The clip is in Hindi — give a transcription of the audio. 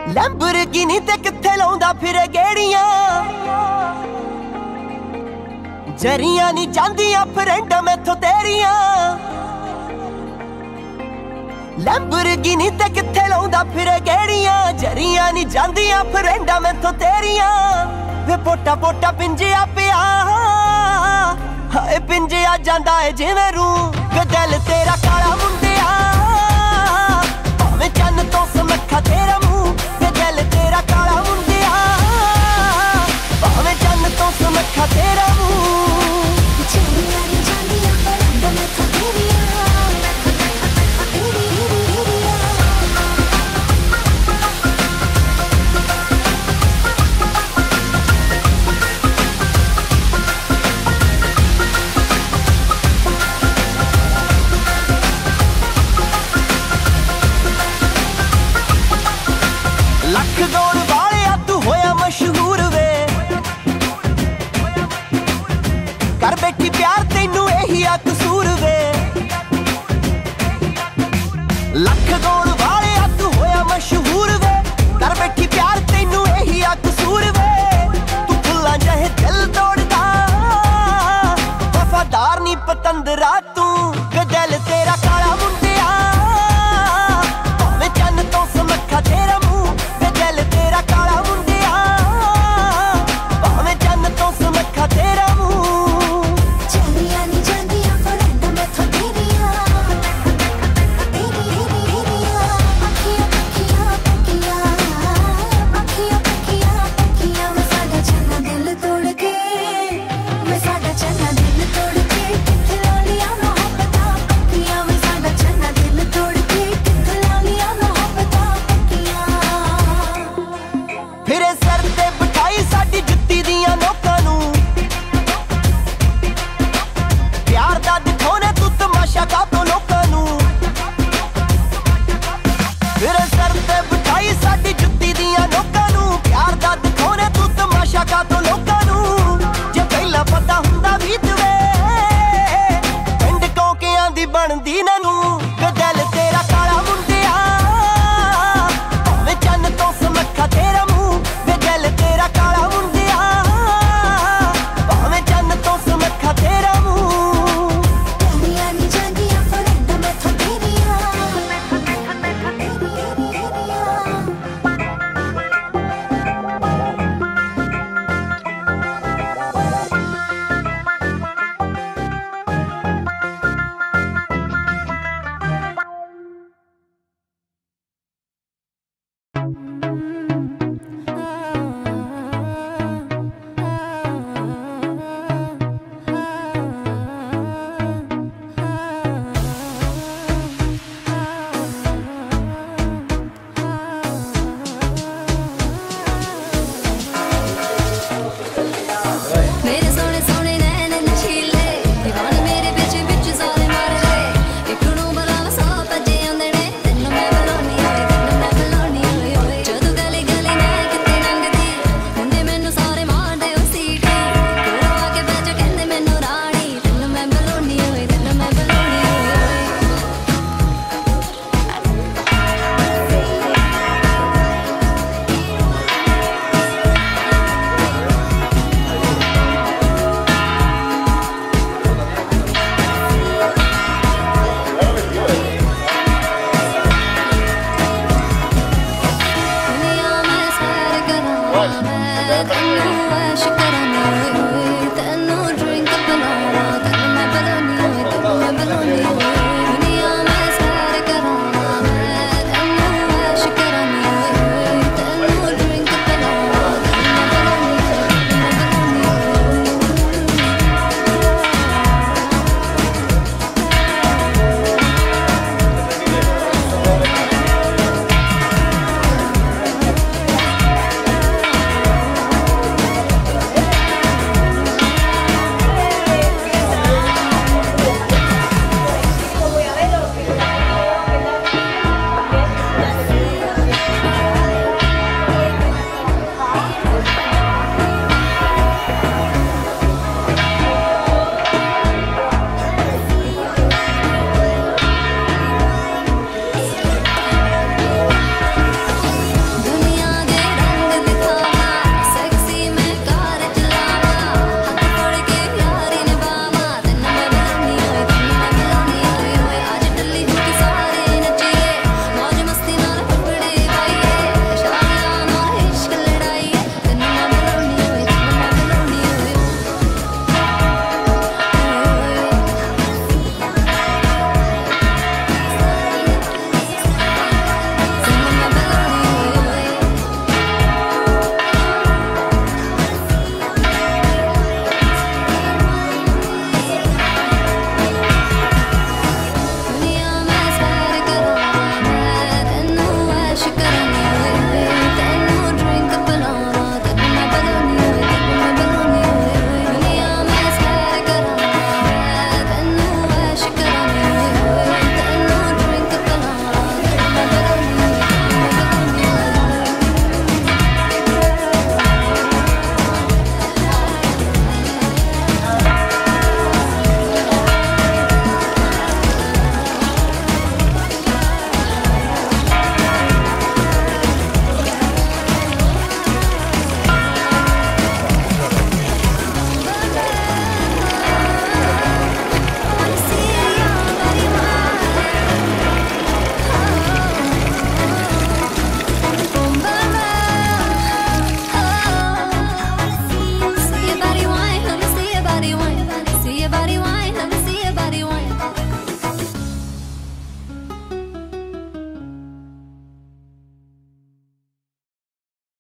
लैंबोर्गिनी ते किथे लाउंदा फिरे गेड़ियां, जरियां नी जांदियां फ्रेंड मैथों तेरियां। लैंबोर्गिनी ते किथे लाउंदा फिरे गेड़ियां, जरियां नी जांदियां फ्रेंड मैथों तेरियां। वे पोटा पोटा पिंजिया पिया, हाय पिंजिया जांदा है जिवें रूं। वे दिल तेरा काला मुंडिया, भावें चन्न तो समखा तेरा मुंह। वे दिल तेरा काला मुंडिया, भावें चन्न तो समखा तेरा मुंह। लख गौण वाले तू होया मशहूर वे, कर बैठी प्यार तेनू यही आ कसूर वे। लख गौण वाले तू होया मशहूर वे, कर बैठी प्यार तेनू यही आ कसूर वे। तू फुल्लां जहे दिल तोड़दा, वफादार नी पतंदरा तू। दिल तेरा